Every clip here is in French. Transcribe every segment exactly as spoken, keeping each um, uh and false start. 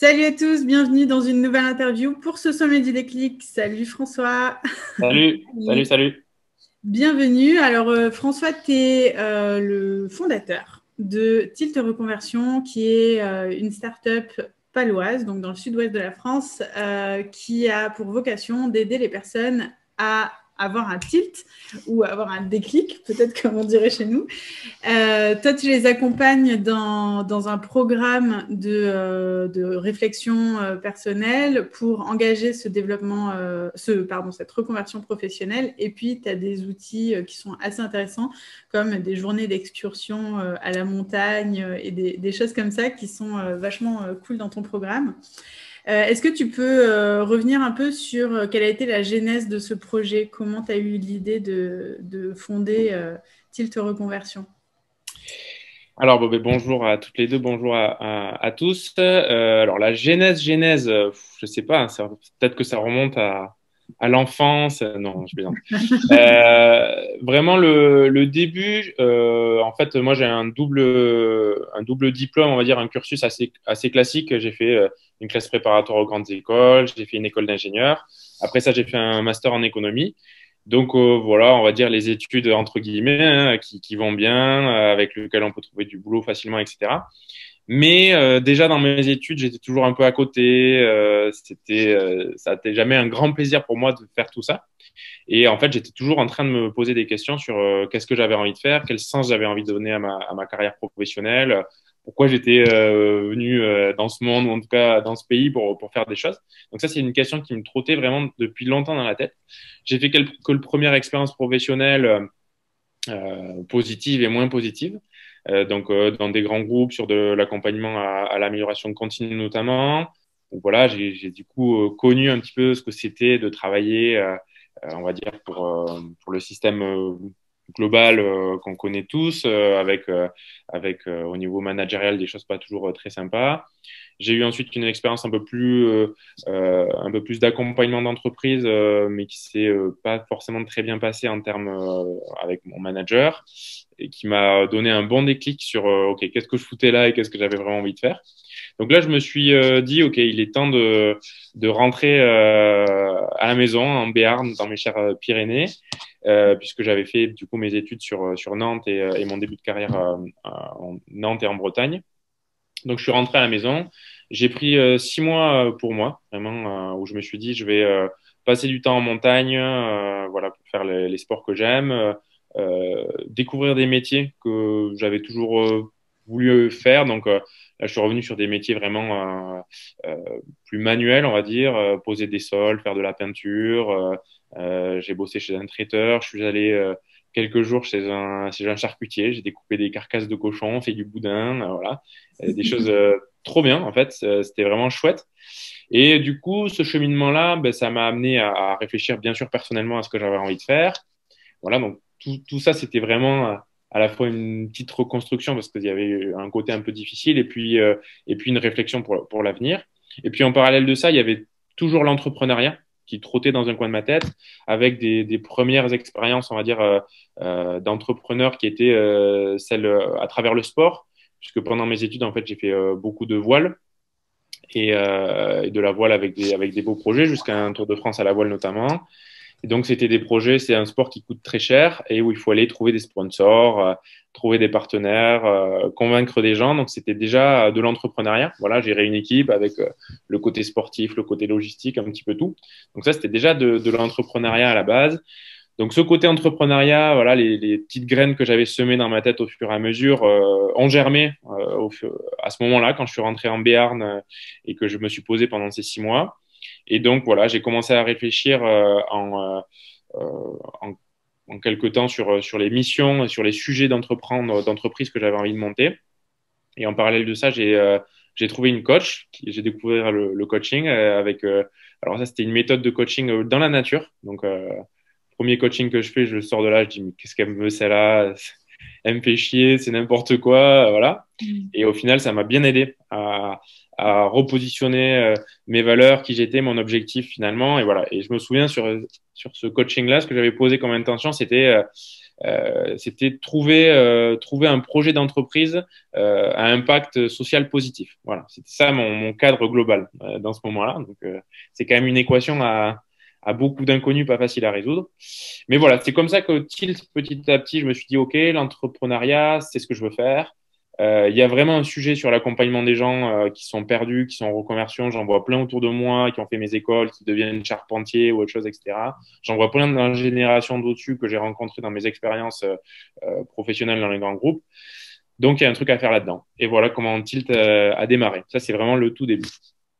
Salut à tous, bienvenue dans une nouvelle interview pour ce sommet du déclic. Salut François. Salut, salut, Salut. salut. Bienvenue. Alors euh, François, tu es euh, le fondateur de Tilt Reconversion, qui est euh, une start-up paloise, donc dans le sud-ouest de la France, euh, qui a pour vocation d'aider les personnes à avoir un tilt ou avoir un déclic, peut-être comme on dirait chez nous. Euh, toi, tu les accompagnes dans, dans un programme de, euh, de réflexion euh, personnelle pour engager ce développement, euh, ce, pardon, cette reconversion professionnelle. Et puis, tu as des outils euh, qui sont assez intéressants, comme des journées d'excursion euh, à la montagne euh, et des, des choses comme ça qui sont euh, vachement euh, cool dans ton programme. Euh, Est-ce que tu peux euh, revenir un peu sur euh, quelle a été la genèse de ce projet? Comment tu as eu l'idée de, de fonder euh, Tilt Reconversion? Alors, bon, ben, bonjour à toutes les deux, bonjour à, à- à tous. Euh, alors, la genèse, genèse, euh, pff, je sais pas, hein, ça- peut-être que ça remonte à, à l'enfance. Euh, Non, je plaisante. Euh, vraiment, le, le début, euh, en fait, moi, j'ai un double, un double diplôme, on va dire, un cursus assez, assez classique. J'ai fait euh, une classe préparatoire aux grandes écoles, j'ai fait une école d'ingénieur. Après ça, j'ai fait un master en économie. Donc euh, voilà, on va dire les études entre guillemets hein, qui, qui vont bien, euh, avec lesquelles on peut trouver du boulot facilement, et cetera. Mais euh, déjà dans mes études, j'étais toujours un peu à côté. Euh, c'était, euh, ça n'était jamais un grand plaisir pour moi de faire tout ça. Et en fait, j'étais toujours en train de me poser des questions sur euh, qu'est-ce que j'avais envie de faire, quel sens j'avais envie de donner à ma, à ma carrière professionnelle, pourquoi j'étais euh, venu euh, dans ce monde ou en tout cas dans ce pays pour, pour faire des choses. Donc ça, c'est une question qui me trottait vraiment depuis longtemps dans la tête. J'ai fait quelques, que le première expérience professionnelle euh, positive et moins positive. Euh, donc euh, dans des grands groupes sur de l'accompagnement à, à l'amélioration continue notamment. Donc voilà, j'ai j'ai du coup euh, connu un petit peu ce que c'était de travailler, euh, euh, on va dire pour euh, pour le système euh, global euh, qu'on connaît tous, euh, avec euh, avec euh, au niveau managérial des choses pas toujours euh, très sympas. J'ai eu ensuite une expérience un peu plus, euh, euh, un peu plus d'accompagnement d'entreprise, euh, mais qui s'est euh, pas forcément très bien passé en termes euh, avec mon manager et qui m'a donné un bon déclic sur euh, OK, qu'est-ce que je foutais là et qu'est-ce que j'avais vraiment envie de faire. Donc là, je me suis euh, dit OK, il est temps de, de rentrer euh, à la maison en Béarn, dans mes chères euh, Pyrénées, euh, puisque j'avais fait du coup mes études sur, sur Nantes et, euh, et mon début de carrière euh, en Nantes et en Bretagne. Donc, je suis rentré à la maison. J'ai pris euh, six mois euh, pour moi, vraiment, euh, où je me suis dit, je vais euh, passer du temps en montagne, euh, voilà, pour faire les, les sports que j'aime, euh, euh, découvrir des métiers que j'avais toujours euh, voulu faire. Donc, euh, là, je suis revenu sur des métiers vraiment euh, euh, plus manuels, on va dire, euh, poser des sols, faire de la peinture. Euh, euh, j'ai bossé chez un traiteur. Je suis allé euh, quelques jours chez un, chez un charcutier. J'ai découpé des carcasses de cochons, fait du boudin, euh, voilà. Euh, des choses euh, trop bien en fait. Euh, C'était vraiment chouette. Et du coup, ce cheminement-là, ben, ça m'a amené à, à réfléchir bien sûr personnellement à ce que j'avais envie de faire. Voilà, donc tout, tout ça, c'était vraiment euh, à la fois une petite reconstruction parce qu'il y avait un côté un peu difficile et puis, euh, et puis une réflexion pour, pour l'avenir. Et puis en parallèle de ça, il y avait toujours l'entrepreneuriat qui trottait dans un coin de ma tête avec des, des premières expériences, on va dire, euh, euh, d'entrepreneurs qui étaient euh, celles euh, à travers le sport, puisque pendant mes études, en fait, j'ai fait euh, beaucoup de voile et, euh, et de la voile avec des, avec des beaux projets, jusqu'à un Tour de France à la voile notamment. Et donc, c'était des projets, c'est un sport qui coûte très cher et où il faut aller trouver des sponsors, euh, trouver des partenaires, euh, convaincre des gens. Donc, c'était déjà de l'entrepreneuriat. Voilà, gérer une équipe avec euh, le côté sportif, le côté logistique, un petit peu tout. Donc, ça, c'était déjà de, de l'entrepreneuriat à la base. Donc, ce côté entrepreneuriat, voilà, les, les petites graines que j'avais semées dans ma tête au fur et à mesure euh, ont germé euh, au, à ce moment-là, quand je suis rentré en Béarn euh, et que je me suis posé pendant ces six mois. Et donc, voilà, j'ai commencé à réfléchir euh, en, euh, en, en quelque temps sur, sur les missions et sur les sujets d'entreprendre, d'entreprise que j'avais envie de monter. Et en parallèle de ça, j'ai euh, j'ai trouvé une coach, qui- j'ai découvert le, le coaching euh, avec, euh, alors ça, c'était une méthode de coaching euh, dans la nature. Donc, euh, premier coaching que je fais, je sors de là, je dis, mais qu'est-ce qu'elle me veut celle-là? Elle me fait chier, c'est n'importe quoi, voilà. Et au final, ça m'a bien aidé à, à repositionner euh, mes valeurs, qui j'étais, mon objectif finalement. Et voilà. Et je me souviens sur, sur ce coaching-là, ce que j'avais posé comme intention, c'était euh, Euh, c'était trouver, euh, trouver un projet d'entreprise euh, à impact social positif. Voilà, c'était ça mon, mon cadre global euh, dans ce moment-là. Donc, euh, c'est quand même une équation à, à beaucoup d'inconnus, pas facile à résoudre. Mais voilà, c'est comme ça que Tilt, petit à petit, je me suis dit, OK, l'entrepreneuriat, c'est ce que je veux faire. Euh, Il y a vraiment un sujet sur l'accompagnement des gens euh, qui sont perdus, qui sont en reconversion. J'en vois plein autour de moi, qui ont fait mes écoles, qui deviennent charpentiers ou autre chose, et cetera. J'en vois plein dans la génération d'au-dessus que j'ai rencontré dans mes expériences euh, euh, professionnelles dans les grands groupes. Donc, il y a un truc à faire là-dedans. Et voilà comment Tilt euh, a démarré. Ça, c'est vraiment le tout début.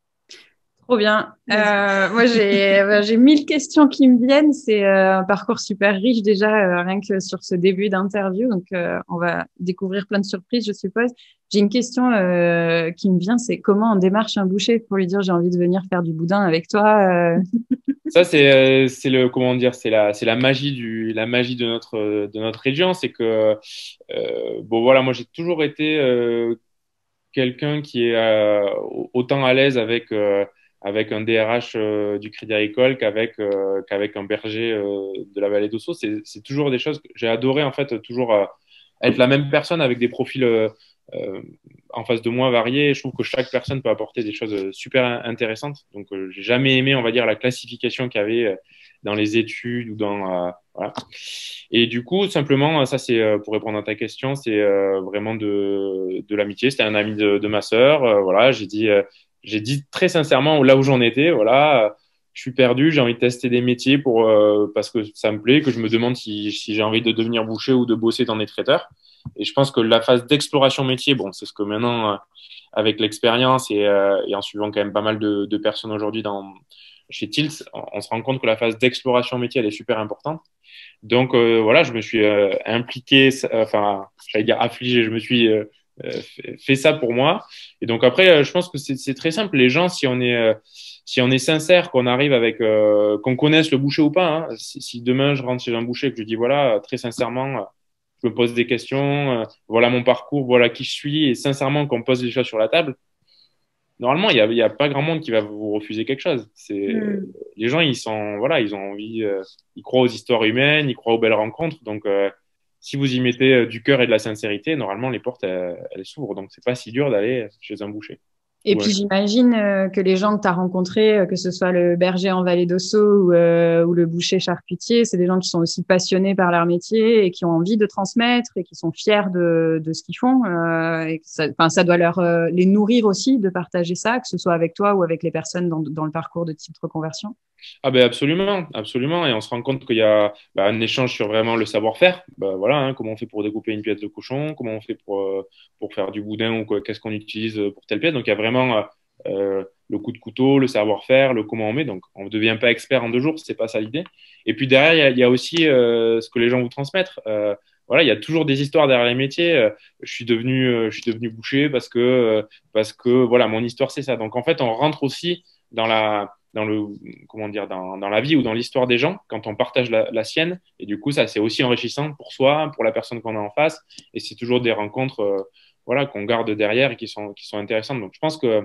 Trop bien. Euh, moi, j'ai bah, j'ai mille questions qui me viennent. C'est euh, un parcours super riche déjà, euh, rien que sur ce début d'interview. Donc, euh, on va découvrir plein de surprises, je suppose. J'ai une question euh, qui me vient, c'est comment on démarche un boucher pour lui dire j'ai envie de venir faire du boudin avec toi. euh. Ça, c'est euh, c'est le comment dire, c'est la c'est la magie du la magie de notre de notre région, c'est que euh, bon voilà, moi j'ai toujours été euh, quelqu'un qui est euh, autant à l'aise avec euh, avec un D R H euh, du Crédit Agricole qu'avec euh, qu'avec un berger euh, de la vallée d'Ossau. C'est c'est toujours des choses que j'ai adoré en fait, toujours euh, être la même personne avec des profils euh, euh, en face de moi variés. Je trouve que chaque personne peut apporter des choses euh, super intéressantes. Donc euh, j'ai jamais aimé, on va dire, la classification qu'il y avait euh, dans les études ou dans euh, voilà. Et du coup, simplement, ça c'est euh, pour répondre à ta question, c'est euh, vraiment de, de l'amitié. C'était un ami de, de ma sœur. Euh, voilà, j'ai dit, euh, j'ai dit très sincèrement là où j'en étais. Voilà, euh, je suis perdu, j'ai envie de tester des métiers pour euh, parce que ça me plaît, que je me demande si, si j'ai envie de devenir boucher ou de bosser dans des traiteurs. Et je pense que la phase d'exploration métier, bon, c'est ce que maintenant, euh, avec l'expérience et, euh, et en suivant quand même pas mal de, de personnes aujourd'hui dans chez Tilt, on, on se rend compte que la phase d'exploration métier, elle est super importante. Donc euh, voilà, je me suis euh, impliqué, euh, enfin, j'allais dire affligé, je me suis euh, euh, fait, fait ça pour moi. Et donc après, euh, je pense que c'est très simple. Les gens, si on est, euh, si on est sincère, qu'on arrive avec, euh, qu'on connaisse le boucher ou pas, hein, si, si demain je rentre chez un boucher et que je dis voilà, très sincèrement, je me pose des questions, euh, voilà mon parcours, voilà qui je suis, et sincèrement qu'on pose les choses sur la table, normalement, il y a, il y a pas grand monde qui va vous refuser quelque chose. C'est Mm. les gens, ils sont voilà, ils ont envie, euh, ils croient aux histoires humaines, ils croient aux belles rencontres. Donc, euh, si vous y mettez euh, du cœur et de la sincérité, normalement, les portes elles, elles s'ouvrent. Donc, c'est pas si dur d'aller chez un boucher. Et Ouais. puis j'imagine euh, que les gens que tu as rencontrés, euh, que ce soit le berger en Vallée d'Ossau ou, euh, ou le boucher charcutier, c'est des gens qui sont aussi passionnés par leur métier et qui ont envie de transmettre et qui sont fiers de, de ce qu'ils font. Euh, et que ça, enfin, ça doit leur euh, les nourrir aussi de partager ça, que ce soit avec toi ou avec les personnes dans, dans le parcours de type reconversion. Ah ben absolument, absolument. Et on se rend compte qu'il y a bah, un échange sur vraiment le savoir-faire. Bah, voilà, hein, comment on fait pour découper une pièce de cochon, comment on fait pour, euh, pour faire du boudin ou quoi, qu'est-ce qu'on utilise pour telle pièce. Donc il y a vraiment euh, euh, le coup de couteau, le savoir-faire, le comment on met. Donc on ne devient pas expert en deux jours, c'est pas ça l'idée. Et puis derrière, il y a, il y a aussi euh, ce que les gens vous transmettent. Euh, voilà, il y a toujours des histoires derrière les métiers. Euh, je suis devenu, euh, je suis devenu boucher parce que, euh, parce que voilà, mon histoire c'est ça. Donc en fait, on rentre aussi dans la dans le comment dire dans, dans la vie ou dans l'histoire des gens quand on partage la, la sienne et du coup ça c'est aussi enrichissant pour soi pour la personne qu'on a en face et c'est toujours des rencontres euh, voilà qu'on garde derrière et qui sont qui sont intéressantes donc je pense que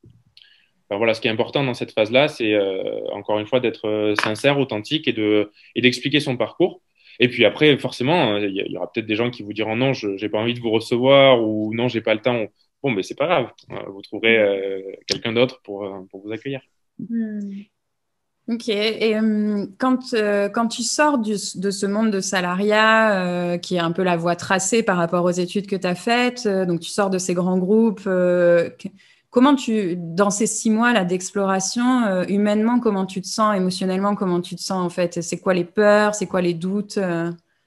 ben, voilà ce qui est important dans cette phase là c'est euh, encore une fois d'être euh, sincère authentique et de et d'expliquer son parcours et puis après forcément il y, y, aura peut-être des gens qui vous diront non je j'ai pas envie de vous recevoir ou non j'ai pas le temps bon mais c'est pas grave vous trouverez euh, quelqu'un d'autre pour pour vous accueillir. Mm. Ok. Et euh, quand, euh, quand tu sors du, de ce monde de salariat, euh, qui est un peu la voie tracée par rapport aux études que tu as faites, euh, donc tu sors de ces grands groupes, euh, que- comment tu, dans ces six mois là d'exploration, euh, humainement, comment tu te sens, émotionnellement, comment tu te sens en fait? C'est quoi les peurs, c'est quoi les doutes? euh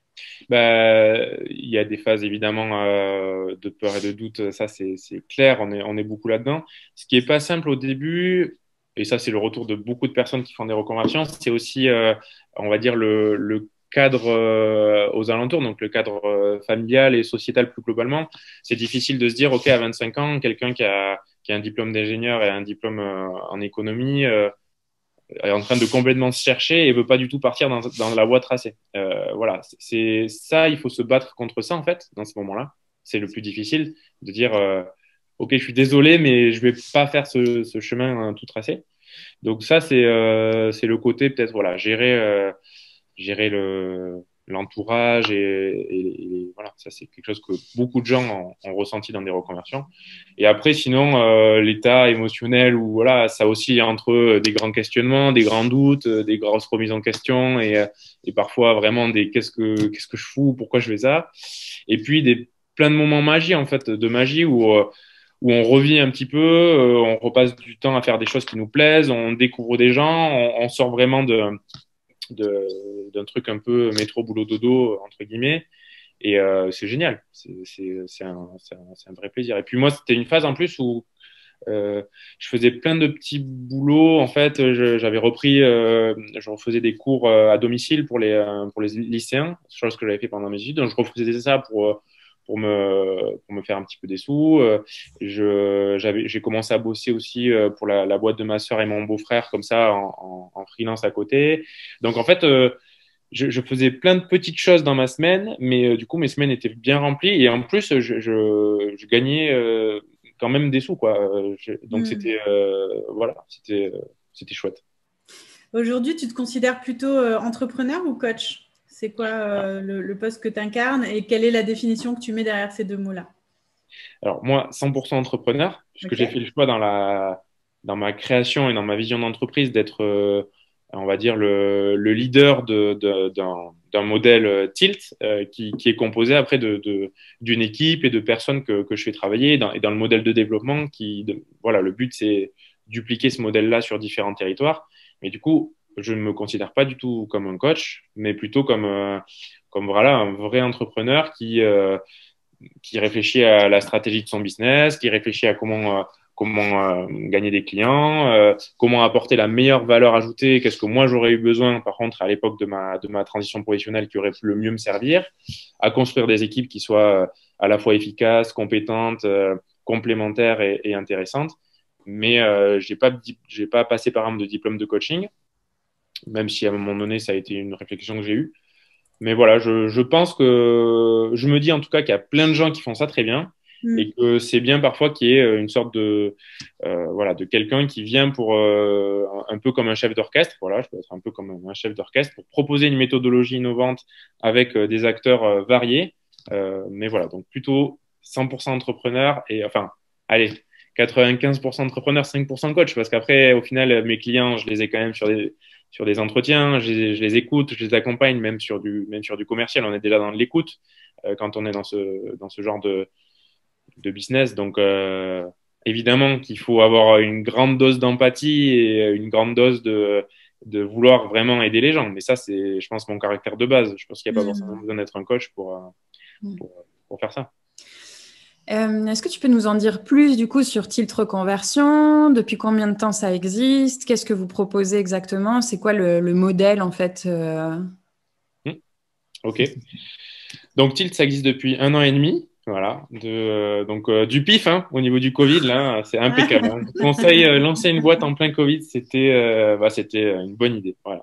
Bah, il y a des phases évidemment euh, de peur et de doute, ça c'est c'est clair, on est, on est beaucoup là-dedans. Ce qui est pas simple au début, et ça c'est le retour de beaucoup de personnes qui font des reconversions, c'est aussi, euh, on va dire, le, le cadre euh, aux alentours, donc le cadre euh, familial et sociétal plus globalement. C'est difficile de se dire, OK, à vingt-cinq ans, quelqu'un qui a, qui a un diplôme d'ingénieur et un diplôme euh, en économie, euh, est en train de complètement se chercher et veut pas du tout partir dans, dans la voie tracée. Euh, voilà, c'est ça, il faut se battre contre ça en fait, dans ce moment-là. C'est le plus difficile de dire, euh, ok, je suis désolé, mais je vais pas faire ce, ce chemin hein, tout tracé. Donc ça, c'est euh, c'est le côté peut-être voilà, gérer euh, gérer le l'entourage et, et, et voilà, ça c'est quelque chose que beaucoup de gens ont, ont ressenti dans des reconversions. Et après, sinon, euh, l'état émotionnel où voilà, ça aussi entre des grands questionnements, des grands doutes, des grosses remises en question et, et parfois vraiment des qu'est-ce que qu'est-ce que je fous, pourquoi je fais ça. Et puis des plein de moments magie en fait, de magie où euh, où on revit un petit peu, euh, on repasse du temps à faire des choses qui nous plaisent, on découvre des gens, on, on sort vraiment de de- d'un truc un peu métro boulot dodo entre guillemets et euh, c'est génial, c'est c'est c'est un, c'est un c'est un vrai plaisir. Et puis moi c'était une phase en plus où euh, je faisais plein de petits boulots en fait. Je- j'avais repris, euh, je refaisais des cours euh, à domicile pour les euh, pour les lycéens, chose que j'avais fait pendant mes études. Donc je refaisais ça pour euh, pour me pour me faire un petit peu des sous. Euh, je j'avais j'ai commencé à bosser aussi euh, pour la, la boîte de ma sœur et mon beau-frère comme ça en, en, en freelance à côté. Donc en fait euh, je, je faisais plein de petites choses dans ma semaine, mais euh, du coup mes semaines étaient bien remplies et en plus je je, je gagnais euh, quand même des sous quoi. Euh, je- donc Hmm. c'était euh, voilà, c'était euh, c'était chouette. Aujourd'hui, tu te considères plutôt euh, entrepreneur ou coach? C'est quoi euh, le, le poste que tu incarnes et quelle est la définition que tu mets derrière ces deux mots-là? Alors moi, cent pour cent entrepreneur, puisque Ok. j'ai fait le choix dans la dans ma création et dans ma vision d'entreprise d'être, euh, on va dire, le, le leader de, de- d'un, d'un modèle euh, Tilt euh, qui, qui est composé après de, de- d'une équipe et de personnes que, que je fais travailler et dans, et dans le modèle de développement qui, de- voilà, le but c'est dupliquer ce modèle-là sur différents territoires. Mais du coup, je ne me considère pas du tout comme un coach, mais plutôt comme, euh, comme voilà, un vrai entrepreneur qui, euh, qui réfléchit à la stratégie de son business, qui réfléchit à comment, euh, comment euh, gagner des clients, euh, comment apporter la meilleure valeur ajoutée, qu'est-ce que moi j'aurais eu besoin, par contre, à l'époque de ma, de ma transition professionnelle qui aurait pu le mieux me servir, à construire des équipes qui soient euh, à la fois efficaces, compétentes, euh, complémentaires et, et intéressantes. Mais euh, j'ai pas, j'ai pas passé par exemple de diplôme de coaching, même si à un moment donné ça a été une réflexion que j'ai eue. Mais voilà, je, je pense que je me dis en tout cas qu'il y a plein de gens qui font ça très bien Hmm. et que c'est bien parfois qu'il y ait euh, une sorte de euh, voilà de quelqu'un qui vient pour euh, un peu comme un chef d'orchestre. Voilà, je peux être un peu comme un chef d'orchestre pour proposer une méthodologie innovante avec euh, des acteurs euh, variés. Euh, mais voilà, donc plutôt cent pour cent entrepreneur et enfin, allez, quatre-vingt-quinze pour cent entrepreneur, cinq pour cent coach parce qu'après, au final, mes clients, je les ai quand même sur des sur des entretiens, je les, je les écoute, je les accompagne, même sur du, même sur du commercial. On est déjà dans l'écoute euh, quand on est dans ce, dans ce genre de, de business. Donc, euh, évidemment qu'il faut avoir une grande dose d'empathie et une grande dose de, de vouloir vraiment aider les gens. Mais ça, c'est, je pense, mon caractère de base. Je pense qu'il n'y a pas forcément Hmm. besoin d'être un coach pour, euh, Hmm. pour, pour faire ça. Euh, est-ce que tu peux nous en dire plus du coup sur Tilt Reconversion? Depuis combien de temps ça existe? Qu'est-ce que vous proposez exactement? C'est quoi le, le modèle en fait euh Hmm. OK. Donc Tilt, ça existe depuis un an et demi. Voilà, de, euh, donc euh, du pif hein, au niveau du Covid là, c'est impeccable. Hein. Je vous conseille euh, lancer une boîte en plein Covid, c'était euh, bah, c'était une bonne idée. Voilà.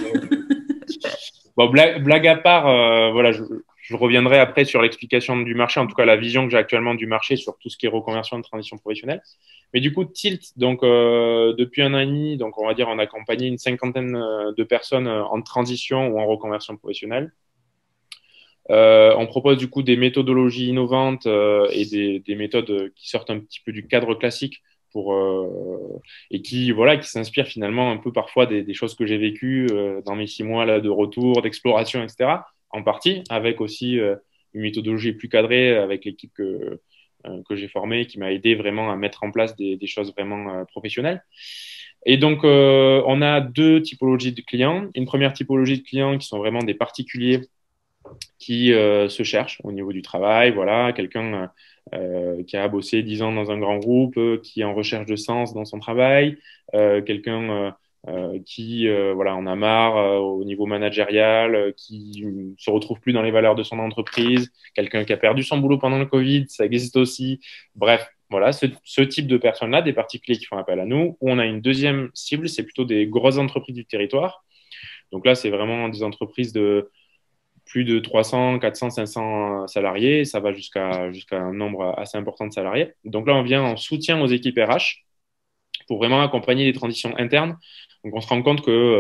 Bon, blague, blague à part, euh, voilà, je, je reviendrai après sur l'explication du marché, en tout cas la vision que j'ai actuellement du marché sur tout ce qui est reconversion de transition professionnelle. Mais du coup, Tilt, donc euh, depuis un an et demi, donc on va dire on a accompagné une cinquantaine euh, de personnes euh, en transition ou en reconversion professionnelle. Euh, on propose du coup des méthodologies innovantes euh, et des, des méthodes qui sortent un petit peu du cadre classique pour euh, et qui voilà qui s'inspirent finalement un peu parfois des, des choses que j'ai vécues euh, dans mes six mois là de retour, d'exploration, et cetera. En partie avec aussi euh, une méthodologie plus cadrée avec l'équipe que euh, que j'ai formée qui m'a aidé vraiment à mettre en place des, des choses vraiment euh, professionnelles. Et donc euh, on a deux typologies de clients. Une première typologie de clients qui sont vraiment des particuliers qui euh, se cherche au niveau du travail, voilà, quelqu'un euh, qui a bossé dix ans dans un grand groupe, euh, qui est en recherche de sens dans son travail, euh, quelqu'un euh, euh, qui euh, voilà, en a marre euh, au niveau managérial, euh, qui se retrouve plus dans les valeurs de son entreprise, quelqu'un qui a perdu son boulot pendant le Covid, ça existe aussi. Bref, voilà, ce, ce type de personnes-là, des particuliers qui font appel à nous, où on a une deuxième cible, c'est plutôt des grosses entreprises du territoire. Donc là, c'est vraiment des entreprises de plus de trois cents, quatre cents, cinq cents salariés. Ça va jusqu'à jusqu'à un nombre assez important de salariés. Donc là, on vient en soutien aux équipes R H pour vraiment accompagner les transitions internes. Donc on se rend compte que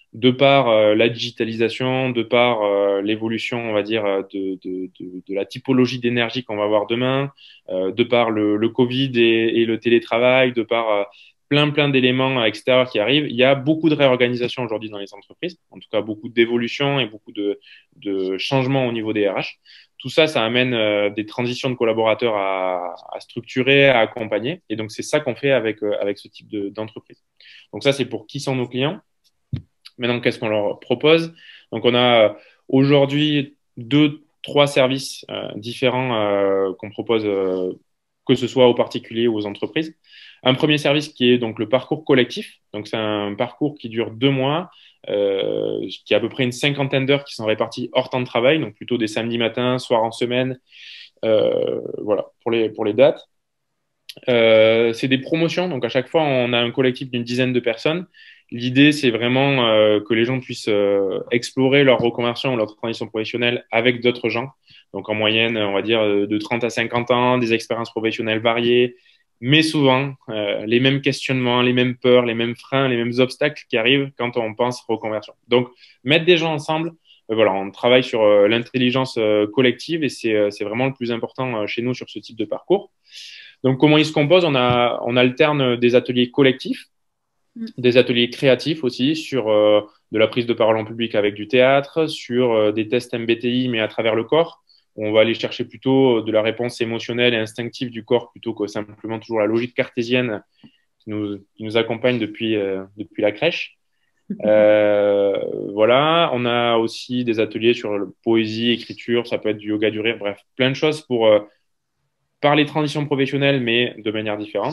de par euh, la digitalisation, de par euh, l'évolution, on va dire, de, de, de, de la typologie d'énergie qu'on va avoir demain, euh, de par le, le Covid et, et le télétravail, de par euh, plein, plein d'éléments extérieurs qui arrivent. Il y a beaucoup de réorganisation aujourd'hui dans les entreprises, en tout cas beaucoup d'évolution et beaucoup de, de changements au niveau des R H. Tout ça, ça amène euh, des transitions de collaborateurs à, à structurer, à accompagner. Et donc, c'est ça qu'on fait avec, euh, avec ce type de, d'entreprise. Donc ça, c'est pour qui sont nos clients. Maintenant, qu'est-ce qu'on leur propose? Donc, on a aujourd'hui deux, trois services euh, différents euh, qu'on propose, euh, que ce soit aux particuliers ou aux entreprises. Un premier service qui est donc le parcours collectif. Donc, c'est un parcours qui dure deux mois, euh, qui a à peu près une cinquantaine d'heures qui sont réparties hors temps de travail, donc plutôt des samedis matins, soirs en semaine, euh, voilà, pour les, pour les dates. Euh, c'est des promotions, donc à chaque fois, on a un collectif d'une dizaine de personnes. L'idée, c'est vraiment euh, que les gens puissent euh, explorer leur reconversion ou leur transition professionnelle avec d'autres gens. Donc en moyenne, on va dire de trente à cinquante ans, des expériences professionnelles variées, mais souvent euh, les mêmes questionnements, les mêmes peurs, les mêmes freins, les mêmes obstacles qui arrivent quand on pense reconversion. Donc mettre des gens ensemble, euh, voilà, on travaille sur euh, l'intelligence euh, collective et c'est euh, c'est vraiment le plus important euh, chez nous sur ce type de parcours. Donc, comment il se compose? On a, on alterne des ateliers collectifs, des ateliers créatifs aussi sur euh, de la prise de parole en public avec du théâtre, sur euh, des tests M B T I mais à travers le corps. Où on va aller chercher plutôt de la réponse émotionnelle et instinctive du corps plutôt que simplement toujours la logique cartésienne qui nous, qui nous accompagne depuis, euh, depuis la crèche. Euh, voilà, on a aussi des ateliers sur le poésie, écriture, ça peut être du yoga du rire, bref, plein de choses pour euh, parler transition professionnelle, mais de manière différente.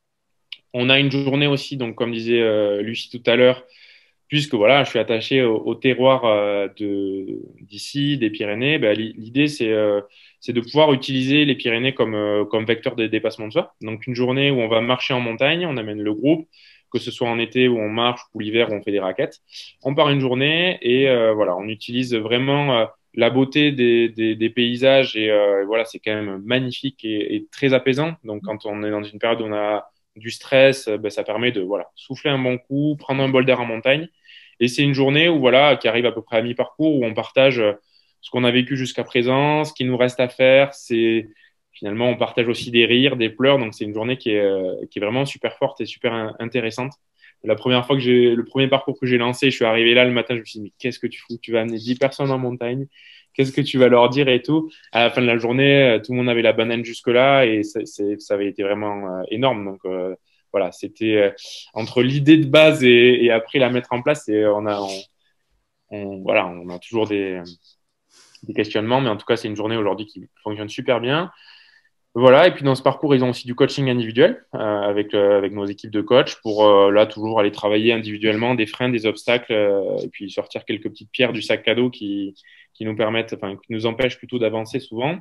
On a une journée aussi, donc comme disait euh, Lucie tout à l'heure, puisque voilà, je suis attaché au, au terroir euh, de d'ici, des Pyrénées. Ben, l'idée c'est euh, c'est de pouvoir utiliser les Pyrénées comme euh, comme vecteur de dépassement de soi. Donc une journée où on va marcher en montagne, on amène le groupe, que ce soit en été où on marche ou l'hiver où on fait des raquettes. On part une journée et euh, voilà, on utilise vraiment euh, la beauté des, des, des paysages et euh, voilà, c'est quand même magnifique et, et très apaisant. Donc quand on est dans une période où on a du stress, ben, ça permet de voilà, souffler un bon coup, prendre un bol d'air en montagne. Et c'est une journée où voilà, qui arrive à peu près à mi-parcours, où on partage ce qu'on a vécu jusqu'à présent, ce qui nous reste à faire. C'est finalement, on partage aussi des rires, des pleurs. Donc c'est une journée qui est, euh, qui est vraiment super forte et super in- intéressante. La première fois que j'ai, le premier parcours que j'ai lancé, je suis arrivé là le matin, je me suis dit, mais qu'est-ce que tu fous? Tu vas amener dix personnes en montagne. Qu'est-ce que tu vas leur dire et tout? À la fin de la journée, tout le monde avait la banane jusque-là et ça, c'est, ça avait été vraiment euh, énorme. Donc, euh, voilà, c'était euh, entre l'idée de base et, et après la mettre en place, et on a, on, on, voilà, on a toujours des, des questionnements, mais en tout cas, c'est une journée aujourd'hui qui fonctionne super bien. Voilà, et puis dans ce parcours, ils ont aussi du coaching individuel euh, avec, euh, avec nos équipes de coach pour euh, là toujours aller travailler individuellement des freins, des obstacles, euh, et puis sortir quelques petites pierres du sac cadeau qui, qui nous permettent, enfin, qui nous empêchent plutôt d'avancer souvent.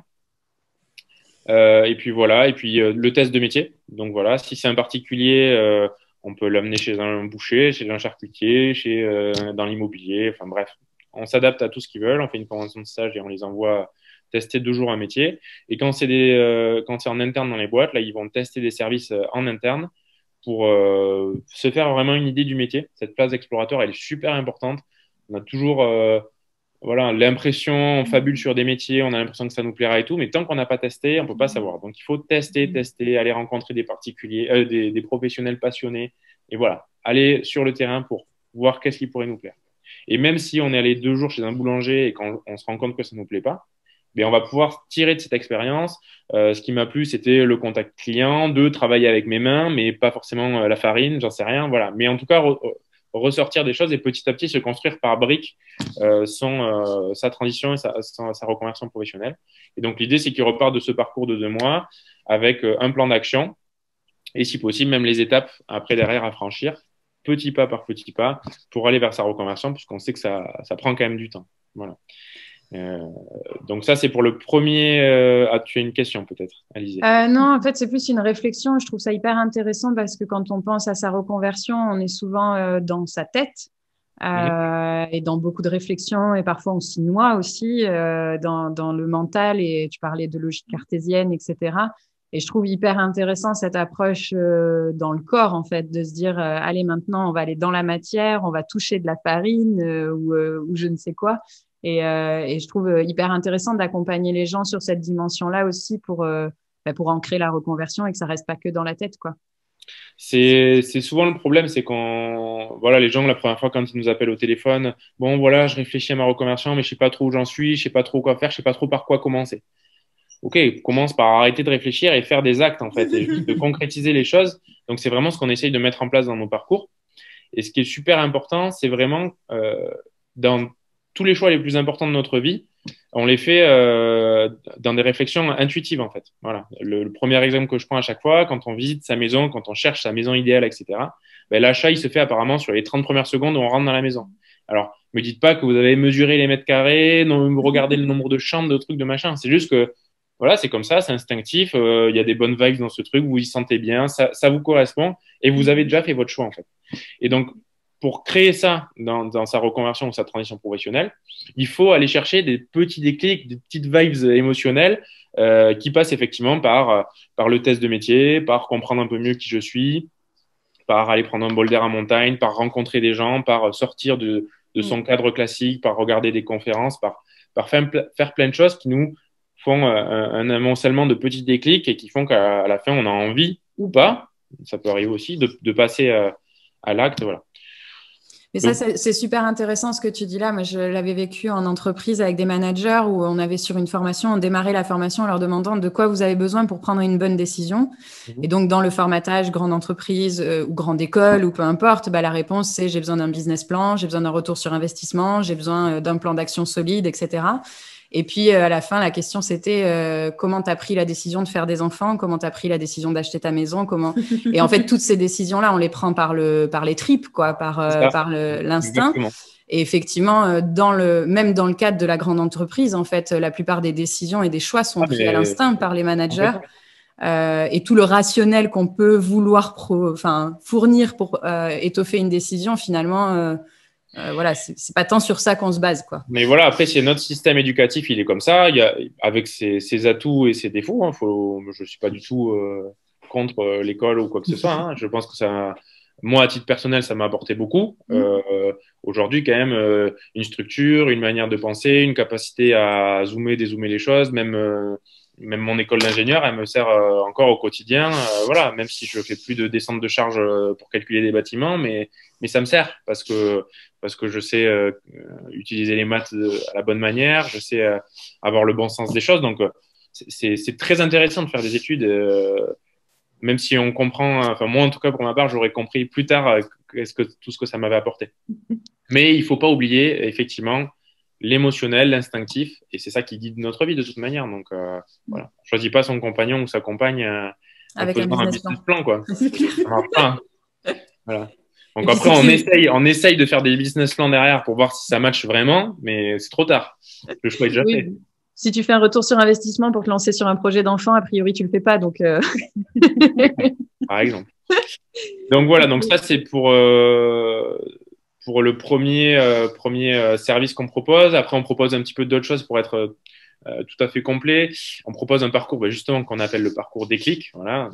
Euh, et puis voilà, et puis euh, le test de métier. Donc voilà, si c'est un particulier, euh, on peut l'amener chez un boucher, chez un charcutier, chez euh, dans l'immobilier. Enfin bref, on s'adapte à tout ce qu'ils veulent. On fait une convention de stage et on les envoie tester deux jours un métier. Et quand c'est des, euh, quand c'est en interne dans les boîtes, là, ils vont tester des services euh, en interne pour euh, se faire vraiment une idée du métier. Cette place d'explorateur, elle est super importante. On a toujours euh, voilà, l'impression, on fabule sur des métiers, on a l'impression que ça nous plaira et tout, mais tant qu'on n'a pas testé, on peut pas savoir. Donc, il faut tester, tester, aller rencontrer des particuliers, euh, des, des professionnels passionnés, et voilà, aller sur le terrain pour voir qu'est-ce qui pourrait nous plaire. Et même si on est allé deux jours chez un boulanger et qu'on on se rend compte que ça nous plaît pas, ben on va pouvoir tirer de cette expérience. Euh, ce qui m'a plu, c'était le contact client, de travailler avec mes mains, mais pas forcément euh, la farine, j'en sais rien, voilà. Mais en tout cas, re ressortir des choses et petit à petit se construire par briques euh, son, euh, sa transition et sa, sa, sa reconversion professionnelle. Et donc, l'idée, c'est qu'il repart de ce parcours de deux mois avec euh, un plan d'action et, si possible, même les étapes après derrière à franchir, petit pas par petit pas, pour aller vers sa reconversion, puisqu'on sait que ça, ça prend quand même du temps. Voilà. Euh, donc ça, c'est pour le premier. Euh... Ah, tu as une question peut-être, Alizée? Euh, non, en fait, c'est plus une réflexion. Je trouve ça hyper intéressant parce que quand on pense à sa reconversion, on est souvent euh, dans sa tête euh, mm-hmm. et dans beaucoup de réflexions et parfois on s'y noie aussi euh, dans, dans le mental et tu parlais de logique cartésienne, et cetera. Et je trouve hyper intéressant cette approche euh, dans le corps, en fait, de se dire, euh, allez, maintenant, on va aller dans la matière, on va toucher de la farine euh, ou, euh, ou je ne sais quoi. Et, euh, et je trouve hyper intéressant d'accompagner les gens sur cette dimension-là aussi pour, euh, bah, pour ancrer la reconversion et que ça reste pas que dans la tête, quoi. C'est, c'est souvent le problème, c'est quand, voilà, les gens, la première fois, quand ils nous appellent au téléphone, bon, voilà, je réfléchis à ma reconversion, mais je sais pas trop où j'en suis, je sais pas trop quoi faire, je sais pas trop par quoi commencer. Ok, commence par arrêter de réfléchir et faire des actes, en fait, et juste de concrétiser les choses. Donc, c'est vraiment ce qu'on essaye de mettre en place dans nos parcours. Et ce qui est super important, c'est vraiment, euh, dans tous les choix les plus importants de notre vie, on les fait euh, dans des réflexions intuitives, en fait. Voilà. Le, le premier exemple que je prends à chaque fois, quand on visite sa maison, quand on cherche sa maison idéale, et cetera, ben, l'achat, il se fait apparemment sur les trente premières secondes où on rentre dans la maison. Alors, me dites pas que vous avez mesuré les mètres carrés, non, regardez le nombre de chambres, de trucs, de machin. C'est juste que, voilà, c'est comme ça, c'est instinctif. Euh, il y a des bonnes vibes dans ce truc, vous vous y sentez bien, ça, ça vous correspond et vous avez déjà fait votre choix, en fait. Et donc, pour créer ça dans, dans sa reconversion ou sa transition professionnelle, il faut aller chercher des petits déclics, des petites vibes émotionnelles euh, qui passent effectivement par, par le test de métier, par comprendre un peu mieux qui je suis, par aller prendre un bol d'air en montagne, par rencontrer des gens, par sortir de, de son cadre classique, par regarder des conférences, par, par faire, faire plein de choses qui nous font un, un amoncellement de petits déclics et qui font qu'à la fin, on a envie ou pas, ça peut arriver aussi, de, de passer à, à l'acte. Voilà. Mais ça, c'est super intéressant ce que tu dis là. Moi, je l'avais vécu en entreprise avec des managers où on avait sur une formation, on démarrait la formation en leur demandant de quoi vous avez besoin pour prendre une bonne décision. Mmh. Et donc, dans le formatage grande entreprise euh, ou grande école ou peu importe, bah, la réponse, c'est j'ai besoin d'un business plan, j'ai besoin d'un retour sur investissement, j'ai besoin d'un plan d'action solide, et cetera. Et puis, euh, à la fin, la question, c'était euh, comment tu as pris la décision de faire des enfants, comment tu as pris la décision d'acheter ta maison, comment... Et en fait, toutes ces décisions-là, on les prend par, le, par les tripes, quoi, par, euh, par l'instinct. Et effectivement, dans le, même dans le cadre de la grande entreprise, en fait, la plupart des décisions et des choix sont ah, pris à l'instinct par les managers. Euh, et tout le rationnel qu'on peut vouloir pro, enfin, fournir pour euh, étoffer une décision, finalement... Euh, Euh, voilà, c'est pas tant sur ça qu'on se base, quoi. Mais voilà, après, c'est notre système éducatif, il est comme ça, il y a, avec ses, ses atouts et ses défauts. Hein, faut, je suis pas du tout euh, contre euh, l'école ou quoi que ce soit. Hein, je pense que ça, moi, à titre personnel, ça m'a apporté beaucoup. Mmh. Euh, Aujourd'hui, quand même, euh, une structure, une manière de penser, une capacité à zoomer, dézoomer les choses, même. Euh, Même mon école d'ingénieur, elle me sert euh, encore au quotidien. Euh, voilà, même si je fais plus de descente de charge euh, pour calculer des bâtiments, mais mais ça me sert parce que parce que je sais euh, utiliser les maths de, à la bonne manière, je sais euh, avoir le bon sens des choses. Donc euh, c'est c'est très intéressant de faire des études, euh, même si on comprend. Enfin moi en tout cas pour ma part, j'aurais compris plus tard euh, qu'est-ce que tout ce que ça m'avait apporté. Mais il faut pas oublier effectivement l'émotionnel, l'instinctif, et c'est ça qui guide notre vie de toute manière. Donc euh, voilà, on choisit pas son compagnon ou sa compagne euh, avec un business, un business plan. plan quoi. Ça marche pas. Hein. Voilà. Donc après, on essaye, on essaye de faire des business plans derrière pour voir si ça matche vraiment, mais c'est trop tard. Le choix est déjà oui. fait. Si tu fais un retour sur investissement pour te lancer sur un projet d'enfant, a priori, tu le fais pas. Donc, euh... par exemple. Donc voilà, donc ça c'est pour euh, pour le premier euh, premier euh, service qu'on propose. Après, on propose un petit peu d'autres choses pour être euh, tout à fait complet. On propose un parcours, bah, justement, qu'on appelle le parcours déclic. Voilà,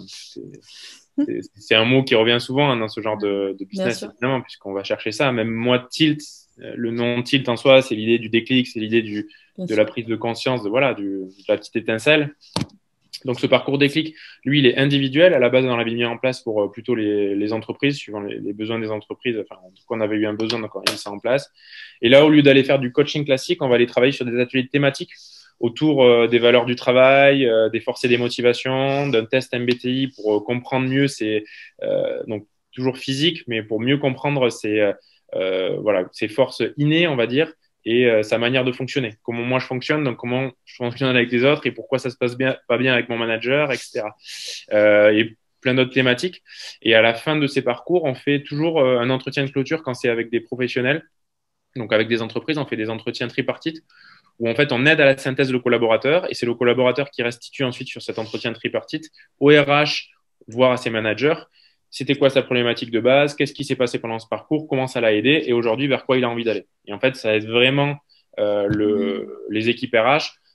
c'est un mot qui revient souvent hein, dans ce genre de, de business, évidemment, puisqu'on va chercher ça. Même moi, Tilt, le nom Tilt en soi, c'est l'idée du déclic, c'est l'idée du Bien de sûr. La prise de conscience, de voilà, du, de la petite étincelle. Donc, ce parcours déclic, lui, il est individuel. À la base, on l'avait mis en place pour euh, plutôt les, les entreprises, suivant les, les besoins des entreprises. Enfin, en tout cas, on avait eu un besoin, donc on a mis ça en place. Et là, au lieu d'aller faire du coaching classique, on va aller travailler sur des ateliers thématiques autour euh, des valeurs du travail, euh, des forces et des motivations, d'un test M B T I pour euh, comprendre mieux ces, euh, donc toujours physique, mais pour mieux comprendre ces, euh, voilà, ces forces innées, on va dire, et euh, sa manière de fonctionner. Comment moi je fonctionne, donc comment je fonctionne avec les autres et pourquoi ça se passe bien, pas bien avec mon manager, et cetera. Euh, et plein d'autres thématiques. Et à la fin de ces parcours, on fait toujours euh, un entretien de clôture quand c'est avec des professionnels, donc avec des entreprises, on fait des entretiens tripartites où en fait on aide à la synthèse le collaborateur et c'est le collaborateur qui restitue ensuite sur cet entretien tripartite au R H, voire à ses managers, c'était quoi sa problématique de base, qu'est-ce qui s'est passé pendant ce parcours, comment ça l'a aidé et aujourd'hui vers quoi il a envie d'aller. Et en fait, ça aide vraiment euh, le, les équipes R H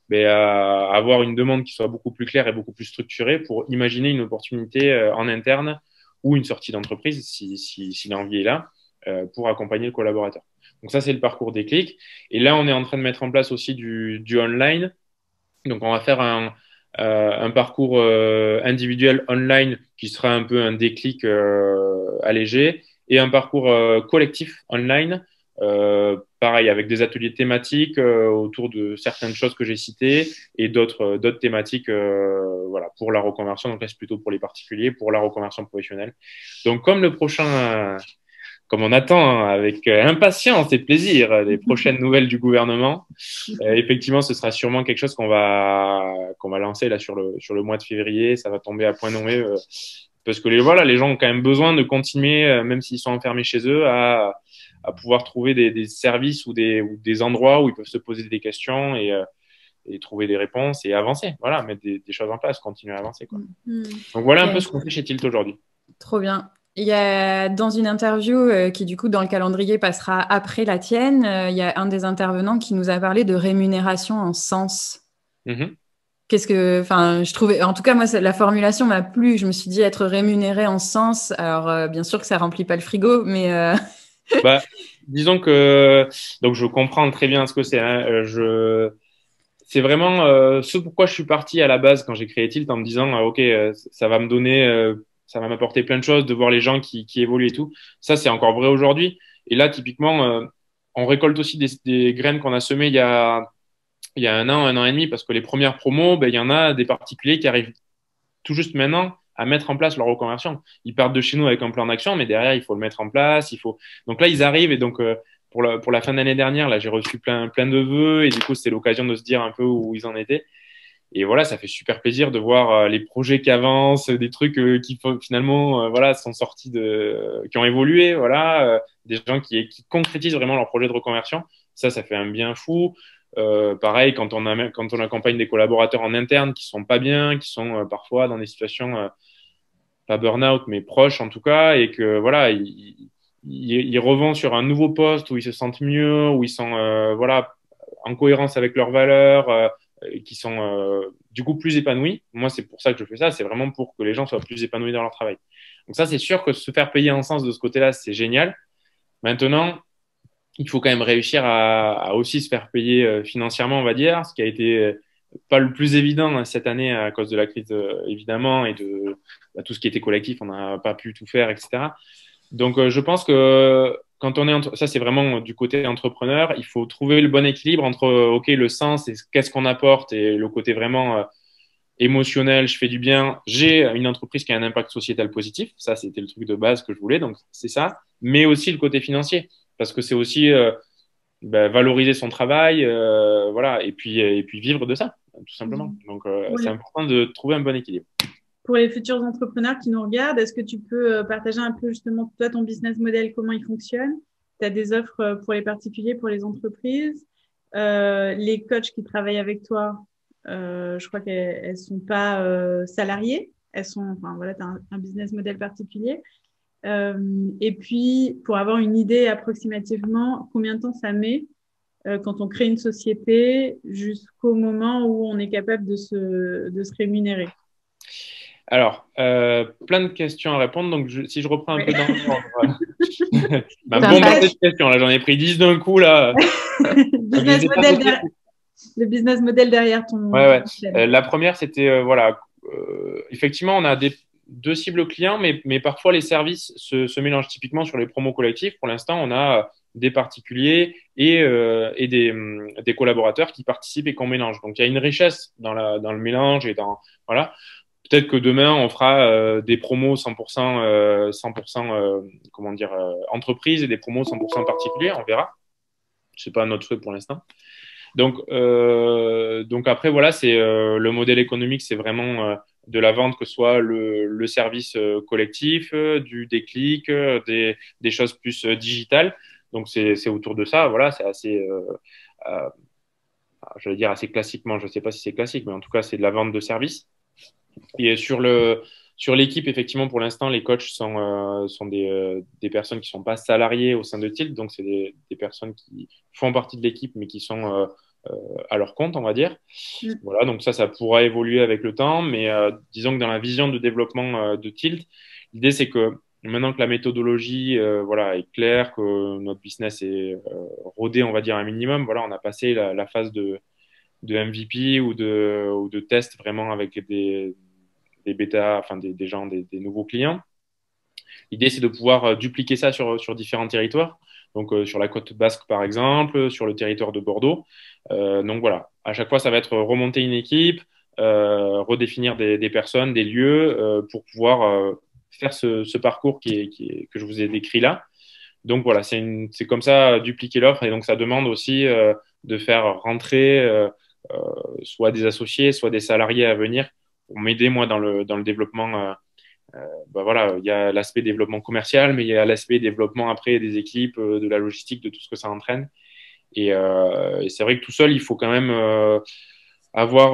ben, à avoir une demande qui soit beaucoup plus claire et beaucoup plus structurée pour imaginer une opportunité euh, en interne ou une sortie d'entreprise, si, si, si l'envie est là, euh, pour accompagner le collaborateur. Donc ça, c'est le parcours Déclic. Et là, on est en train de mettre en place aussi du, du online. Donc, on va faire un, euh, un parcours euh, individuel online qui sera un peu un déclic euh, allégé et un parcours euh, collectif online, euh, pareil, avec des ateliers thématiques euh, autour de certaines choses que j'ai citées et d'autres euh, d'autres thématiques euh, voilà, pour la reconversion. Donc là, c'est plutôt pour les particuliers, pour la reconversion professionnelle. Donc, comme le prochain... Euh, comme on attend hein, avec euh, impatience et plaisir euh, les prochaines nouvelles du gouvernement. Euh, effectivement, ce sera sûrement quelque chose qu'on va qu'on va lancer là sur le sur le mois de février. Ça va tomber à point nommé euh, parce que les voilà, les gens ont quand même besoin de continuer, euh, même s'ils sont enfermés chez eux, à à pouvoir trouver des, des services ou des ou des endroits où ils peuvent se poser des questions et euh, et trouver des réponses et avancer. Voilà, mettre des, des choses en place, continuer à avancer quoi. Mmh. Donc voilà un Ok. peu ce qu'on fait chez Tilt aujourd'hui. Trop bien. Il y a dans une interview euh, qui du coup dans le calendrier passera après la tienne, euh, il y a un des intervenants qui nous a parlé de rémunération en sens. Mm-hmm. Qu'est-ce que, enfin, je trouvais, en tout cas moi la formulation m'a plu. Je me suis dit être rémunéré en sens. Alors euh, bien sûr que ça remplit pas le frigo, mais euh... Bah, disons que donc je comprends très bien ce que c'est. Hein. Euh, Je c'est vraiment euh, ce pourquoi je suis parti à la base quand j'ai créé Tilt en me disant ah, ok euh, ça va me donner euh, ça va m'apporter plein de choses de voir les gens qui qui évoluent et tout. Ça c'est encore vrai aujourd'hui. Et là typiquement euh, on récolte aussi des, des graines qu'on a semées il y a il y a un an un an et demi parce que les premières promos ben il y en a des particuliers qui arrivent tout juste maintenant à mettre en place leur reconversion. Ils partent de chez nous avec un plan d'action, mais derrière, il faut le mettre en place. Il faut... Donc là, ils arrivent et donc, euh, pour, la, pour la fin d'année dernière, là, j'ai reçu plein, plein de vœux et du coup, c'est l'occasion de se dire un peu où ils en étaient. Et voilà, ça fait super plaisir de voir euh, les projets qui avancent, des trucs euh, qui finalement, euh, voilà, sont sortis de, qui ont évolué, voilà, euh, des gens qui, qui concrétisent vraiment leur projet de reconversion. Ça, ça fait un bien fou. Euh, pareil, quand on a, quand on accompagne des collaborateurs en interne qui sont pas bien, qui sont euh, parfois dans des situations euh, pas burn-out, mais proches en tout cas, et que voilà, ils, ils, ils revont sur un nouveau poste où ils se sentent mieux, où ils sont euh, voilà en cohérence avec leurs valeurs, euh, qui sont euh, du coup plus épanouis. Moi, c'est pour ça que je fais ça, c'est vraiment pour que les gens soient plus épanouis dans leur travail. Donc ça, c'est sûr que se faire payer en sens de ce côté-là, c'est génial. Maintenant, il faut quand même réussir à, à aussi se faire payer euh, financièrement, on va dire, ce qui a été euh, pas le plus évident hein, cette année à cause de la crise, euh, évidemment, et de bah, tout ce qui était collectif, on n'a pas pu tout faire, et cetera. Donc, euh, je pense que quand on est, entre... ça c'est vraiment du côté entrepreneur, il faut trouver le bon équilibre entre, euh, OK, le sens et qu'est-ce qu'on apporte et le côté vraiment euh, émotionnel, je fais du bien, j'ai une entreprise qui a un impact sociétal positif, ça c'était le truc de base que je voulais, donc c'est ça, mais aussi le côté financier, parce que c'est aussi euh, bah, valoriser son travail, euh, voilà, et puis, et puis vivre de ça, tout simplement. Donc euh, c'est Oui. important de trouver un bon équilibre. Pour les futurs entrepreneurs qui nous regardent, est-ce que tu peux euh, partager un peu justement toi ton business model, comment il fonctionne? Tu as des offres euh, pour les particuliers, pour les entreprises. Euh, les coachs qui travaillent avec toi, euh, je crois qu'elles elles sont pas euh, salariées. Elles sont, enfin voilà, tu as un, un business model particulier. Euh, et puis, pour avoir une idée approximativement, combien de temps ça met euh, quand on crée une société jusqu'au moment où on est capable de se, de se rémunérer? Alors, euh, plein de questions à répondre. Donc, je, si je reprends un Ouais. peu dans l'ordre, ma T'as bombe pas- de questions. Là, j'en ai pris dix d'un coup là. Donc, je les business ai pas model notées. derrière, le business model derrière ton, Ouais, ouais. ton système. Euh, la première, c'était euh, voilà. Euh, effectivement, on a des, deux cibles clients, mais, mais parfois les services se, se mélangent. Typiquement sur les promos collectifs, pour l'instant, on a euh, des particuliers et, euh, et des, hum, des collaborateurs qui participent et qu'on mélange. Donc, il y a une richesse dans, la, dans le mélange et dans voilà. Peut-être que demain, on fera euh, des promos cent pour cent, euh, cent pour cent euh, comment dire, euh, entreprise et des promos cent pour cent particuliers. On verra. C'est pas notre souhait pour l'instant. Donc, euh, donc après, voilà, c'est euh, le modèle économique, c'est vraiment euh, de la vente, que ce soit le, le service euh, collectif, euh, du déclic, euh, des, des choses plus euh, digitales. Donc, c'est c'est autour de ça. Voilà, c'est assez, euh, euh, j'allais dire assez classiquement. Je sais pas si c'est classique, mais en tout cas, c'est de la vente de services. Et sur le sur l'équipe, effectivement, pour l'instant, les coachs sont euh, sont des euh, des personnes qui sont pas salariées au sein de Tilt, donc c'est des, des personnes qui font partie de l'équipe, mais qui sont euh, à leur compte, on va dire. Mm. Voilà, donc ça, ça pourra évoluer avec le temps, mais euh, disons que dans la vision de développement euh, de Tilt, l'idée c'est que maintenant que la méthodologie euh, voilà, est claire, que notre business est euh, rodé, on va dire un minimum, voilà, on a passé la, la phase de, de M V P ou de, ou de test vraiment avec des, des bêtas, enfin des, des gens, des, des nouveaux clients. L'idée, c'est de pouvoir euh, dupliquer ça sur, sur différents territoires. Donc, euh, sur la côte basque, par exemple, sur le territoire de Bordeaux. Euh, donc, voilà. À chaque fois, ça va être remonter une équipe, euh, redéfinir des, des personnes, des lieux euh, pour pouvoir euh, faire ce, ce parcours qui est, qui est, que je vous ai décrit là. Donc, voilà, c'est une- c'est comme ça, euh, dupliquer l'offre. Et donc, ça demande aussi euh, de faire rentrer euh, euh, soit des associés, soit des salariés à venir pour m'aider, moi, dans le, dans le développement. Euh, bah voilà, il y a l'aspect développement commercial, mais il y a l'aspect développement après des équipes, euh, de la logistique, de tout ce que ça entraîne. Et, euh, et c'est vrai que tout seul, il faut quand même euh, avoir,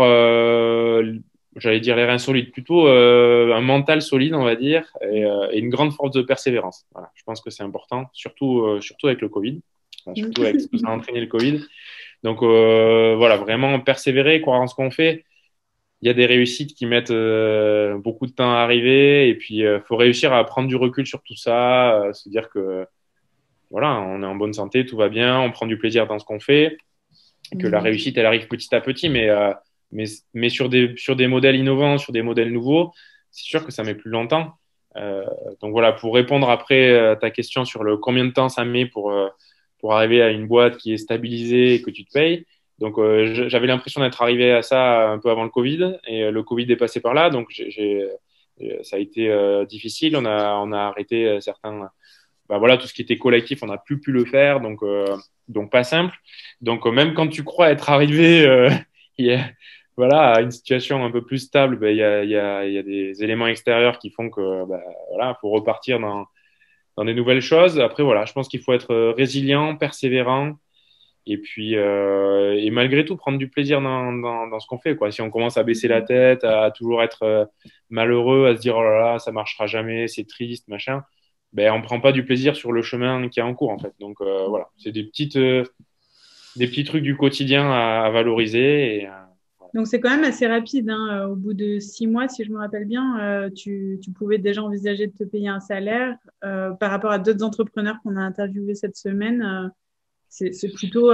euh, j'allais dire les reins solides, plutôt euh, un mental solide, on va dire, et, euh, et une grande force de persévérance. Voilà, je pense que c'est important, surtout, euh, surtout avec le Covid, enfin, surtout avec ce que ça a entraîné le Covid. Donc euh, voilà, vraiment persévérer, croire en ce qu'on fait. Il y a des réussites qui mettent euh, beaucoup de temps à arriver et puis euh, faut réussir à prendre du recul sur tout ça, euh, se dire que voilà, on est en bonne santé, tout va bien, on prend du plaisir dans ce qu'on fait, et que la Mmh. réussite elle arrive petit à petit, mais euh, mais mais sur des sur des modèles innovants, sur des modèles nouveaux, c'est sûr que ça met plus longtemps. Euh, donc voilà, pour répondre après à ta question sur le combien de temps ça met pour euh, pour arriver à une boîte qui est stabilisée et que tu te payes. Donc euh, j'avais l'impression d'être arrivé à ça un peu avant le Covid et euh, le Covid est passé par là, donc j'ai, j'ai ça a été euh, difficile. On a on a arrêté euh, certains, bah voilà, tout ce qui était collectif, on n'a plus pu le faire, donc euh, donc pas simple. Donc euh, même quand tu crois être arrivé, euh, il y a, voilà, à une situation un peu plus stable, ben, il y a il y a il y a des éléments extérieurs qui font que bah, voilà, faut repartir dans dans des nouvelles choses. Après voilà, je pense qu'il faut être euh, résilient, persévérant. Et puis, euh, et malgré tout, prendre du plaisir dans, dans, dans ce qu'on fait, quoi. Si on commence à baisser la tête, à toujours être euh, malheureux, à se dire, oh là là, ça marchera jamais, c'est triste, machin, ben, on prend pas du plaisir sur le chemin qui est en cours, en fait. Donc, euh, voilà. C'est des petites, euh, des petits trucs du quotidien à, à valoriser. Et, euh, Donc, c'est quand même assez rapide, hein. Au bout de six mois, si je me rappelle bien, euh, tu, tu pouvais déjà envisager de te payer un salaire. Euh, par rapport à d'autres entrepreneurs qu'on a interviewés cette semaine, euh, c'est, c'est plutôt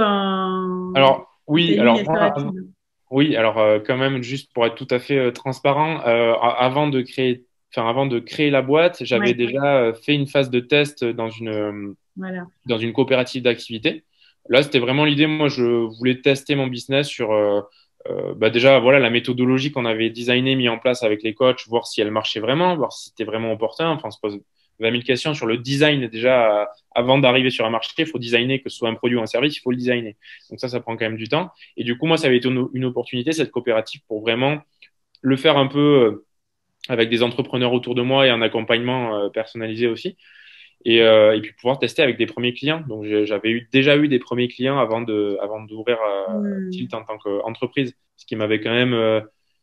un alors, oui, timing alors, assez moi, rapide. oui, alors euh, quand même, juste pour être tout à fait euh, transparent, euh, a- avant de créer, enfin avant de créer la boîte, j'avais Ouais, déjà euh, fait une phase de test dans une euh, voilà. dans une coopérative d'activité. Là, c'était vraiment l'idée. Moi, je voulais tester mon business sur euh, euh, bah déjà voilà la méthodologie qu'on avait designée, mis en place avec les coachs, voir si elle marchait vraiment, voir si c'était vraiment opportun. Enfin, on se pose vingt mille questions sur le design déjà. euh, Avant d'arriver sur un marché, il faut designer, que ce soit un produit ou un service, il faut le designer. Donc ça, ça prend quand même du temps. Et du coup, moi, ça avait été une, une opportunité, cette coopérative, pour vraiment le faire un peu euh, avec des entrepreneurs autour de moi et un accompagnement euh, personnalisé aussi. Et, euh, et puis pouvoir tester avec des premiers clients. Donc j'ai- j'avais eu, déjà eu des premiers clients avant de, avant d'ouvrir euh, Hmm. Tilt en tant qu'entreprise, ce qui m'avait quand même euh,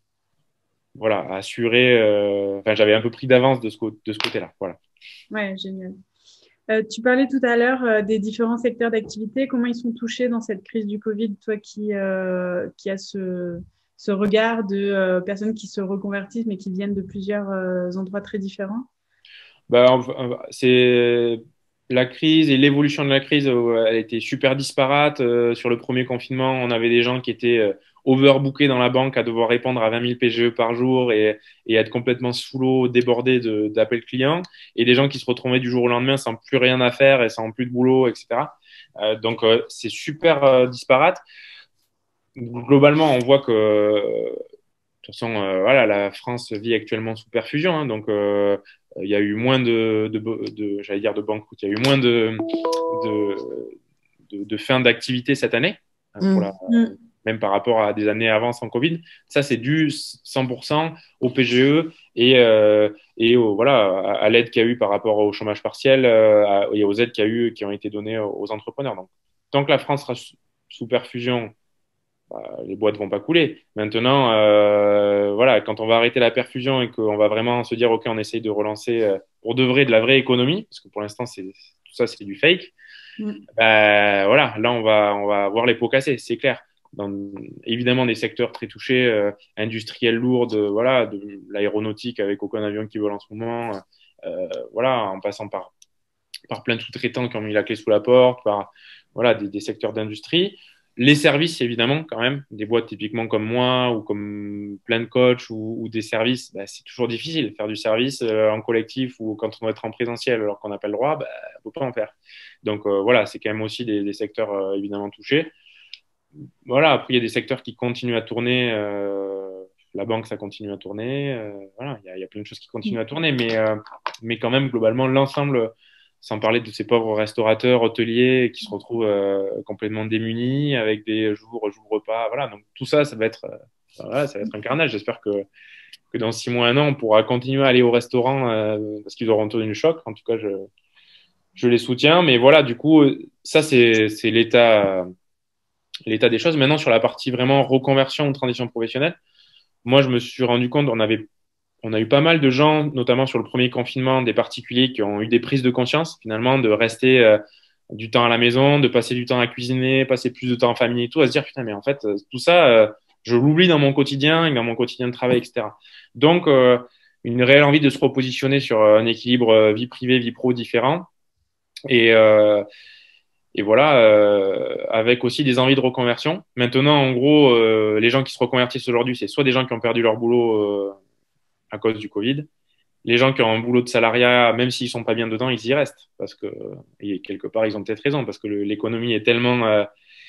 voilà, assuré. Euh, enfin, j'avais un peu pris d'avance de ce, co- de ce côté-là. Voilà. Ouais, génial. Euh, tu parlais tout à l'heure euh, des différents secteurs d'activité. Comment ils sont touchés dans cette crise du Covid, toi qui, euh, qui as ce, ce regard de euh, personnes qui se reconvertissent mais qui viennent de plusieurs euh, endroits très différents? Bah, enfin, c'est la crise et l'évolution de la crise, euh, elle était super disparate. Euh, sur le premier confinement, on avait des gens qui étaient euh, overbookés dans la banque à devoir répondre à vingt mille P G E par jour et, et être complètement sous l'eau, débordés de, d'appels clients, et des gens qui se retrouvaient du jour au lendemain sans plus rien à faire et sans plus de boulot, et cetera. Euh, donc, euh, c'est super euh, disparate. Globalement, on voit que euh, de toute façon, euh, voilà, la France vit actuellement sous perfusion, hein, donc euh, il y a eu moins de, de, de j'allais dire de banqueroute, il y a eu moins de, de, de, de fin d'activité cette année, hein, pour la, Mmh. Mm. même par rapport à des années avant sans Covid. Ça, c'est dû cent pour cent au P G E et, euh, et au, voilà, à, à l'aide qu'il y a eu par rapport au chômage partiel euh, à- et aux aides qu'il y a eu, qui ont été données aux entrepreneurs. Donc, tant que la France sera sous, sous perfusion, bah, les boîtes vont pas couler. Maintenant, euh, voilà, quand on va arrêter la perfusion et qu'on va vraiment se dire, OK, on essaye de relancer euh, pour de vrai de la vraie économie, parce que pour l'instant, c'est, tout ça, c'est du fake. Mm. Ben, voilà, là, on va, on va voir les pots cassés, c'est clair. dans évidemment des secteurs très touchés, euh, industriels lourds, de, voilà, de l'aéronautique avec aucun avion qui vole en ce moment, euh, voilà, en passant par, par plein de sous-traitants qui ont mis la clé sous la porte, par voilà, des, des secteurs d'industrie. Les services, évidemment, quand même, des boîtes typiquement comme moi ou comme plein de coachs ou, ou des services, bah, c'est toujours difficile. Faire du service euh, en collectif ou quand on doit être en présentiel alors qu'on n'a pas le droit, bah, on ne peut pas en faire. Donc euh, voilà, c'est quand même aussi des, des secteurs euh, évidemment touchés. Voilà, après, il y a des secteurs qui continuent à tourner. Euh, la banque, ça continue à tourner. Euh, voilà, il y, a, il y a plein de choses qui continuent à tourner, mais, euh, mais quand même, globalement, l'ensemble, sans parler de ces pauvres restaurateurs, hôteliers qui se retrouvent euh, complètement démunis avec des jours, jours repas. Voilà, donc tout ça, ça va être, euh, voilà, ça va être un carnage. J'espère que, que dans six mois, un an, on pourra continuer à aller au restaurant euh, parce qu'ils auront tenu le choc. En tout cas, je, je les soutiens. Mais voilà, du coup, ça, c'est, c'est l'état l'état des choses. Maintenant, sur la partie vraiment reconversion ou transition professionnelle, moi, je me suis rendu compte, on avait, on a eu pas mal de gens, notamment sur le premier confinement, des particuliers qui ont eu des prises de conscience, finalement, de rester euh, du temps à la maison, de passer du temps à cuisiner, passer plus de temps en famille et tout, à se dire, putain, mais en fait, euh, tout ça, euh, je l'oublie dans mon quotidien et dans mon quotidien de travail, et cetera. Donc, euh, une réelle envie de se repositionner sur un équilibre euh, vie privée, vie pro différent. Et, euh, et voilà, euh, avec aussi des envies de reconversion. Maintenant, en gros, euh, les gens qui se reconvertissent aujourd'hui, c'est soit des gens qui ont perdu leur boulot euh, à cause du Covid. Les gens qui ont un boulot de salariat, même s'ils sont pas bien dedans, ils y restent parce que et quelque part ils ont peut-être raison parce que le, l'économie est tellement euh,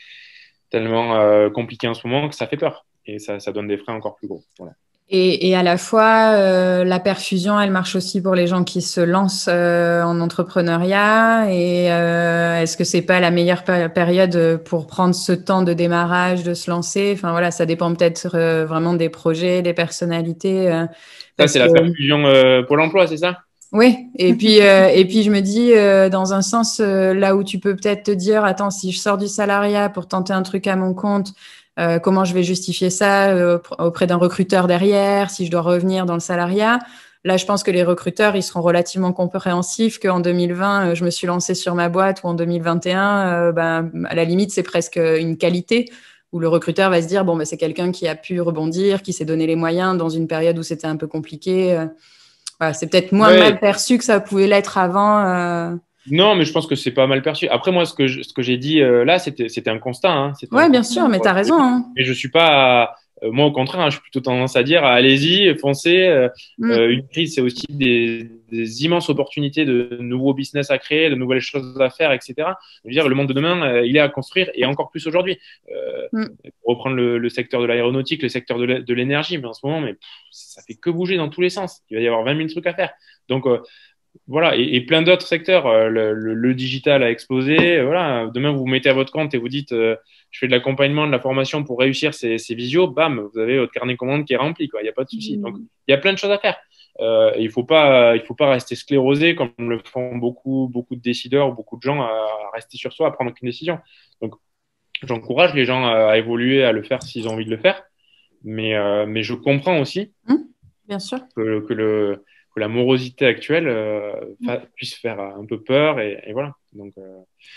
tellement euh, compliquée en ce moment que ça fait peur et ça, ça donne des freins encore plus gros. Voilà. Et, et à la fois, euh, la perfusion, elle marche aussi pour les gens qui se lancent euh, en entrepreneuriat. Et euh, est-ce que c'est pas la meilleure période pour prendre ce temps de démarrage, de se lancer? Enfin voilà, ça dépend peut-être euh, vraiment des projets, des personnalités. Euh, Ça, c'est que... la perfusion euh, Pôle emploi, c'est ça? Oui, et puis euh, et puis je me dis euh, dans un sens euh, là où tu peux peut-être te dire attends, si je sors du salariat pour tenter un truc à mon compte, euh, comment je vais justifier ça euh, auprès d'un recruteur derrière si je dois revenir dans le salariat. Là, je pense que les recruteurs, ils seront relativement compréhensifs qu'en deux mille vingt, euh, je me suis lancée sur ma boîte ou en deux mille vingt et un, euh, ben, à la limite, c'est presque une qualité où le recruteur va se dire bon, ben, c'est quelqu'un qui a pu rebondir, qui s'est donné les moyens dans une période où c'était un peu compliqué. Euh, Voilà, c'est peut-être moins Ouais. mal perçu que ça pouvait l'être avant. Euh... Non, mais je pense que c'est pas mal perçu. Après, moi, ce que je, ce que j'ai dit euh, là, c'était c'était un constat. Hein. C'était un Ouais, bien constat. sûr, mais tu as raison. Hein. Mais je suis pas. Euh, moi, au contraire, hein, je suis plutôt tendance à dire allez-y, foncez. Euh, Mm. euh, une crise, c'est aussi des, des immenses opportunités de nouveaux business à créer, de nouvelles choses à faire, et cetera. Je veux dire, le monde de demain, euh, il est à construire et encore plus aujourd'hui. Euh, Mm. pour reprendre le, le secteur de l'aéronautique, le secteur de l'énergie, mais en ce moment, mais pff, ça fait que bouger dans tous les sens. Il va y avoir vingt mille trucs à faire. Donc euh, voilà, et, et plein d'autres secteurs. Euh, le, le, le digital a explosé. Voilà, demain vous vous mettez à votre compte et vous dites, euh, je fais de l'accompagnement, de la formation pour réussir ces, ces visios. Bam, vous avez votre carnet de commandes qui est rempli. Quoi, il n'y a pas de souci. Donc il y a plein de choses à faire. Euh, et il faut pas, il faut pas rester sclérosé comme le font beaucoup, beaucoup de décideurs, beaucoup de gens à, à rester sur soi, à prendre aucune décision. Donc j'encourage les gens à, à évoluer, à le faire s'ils ont envie de le faire. Mais, euh, mais je comprends aussi Mm. Bien sûr. que, que le que la morosité actuelle euh, fa- puisse faire un peu peur et, et voilà. Donc, euh...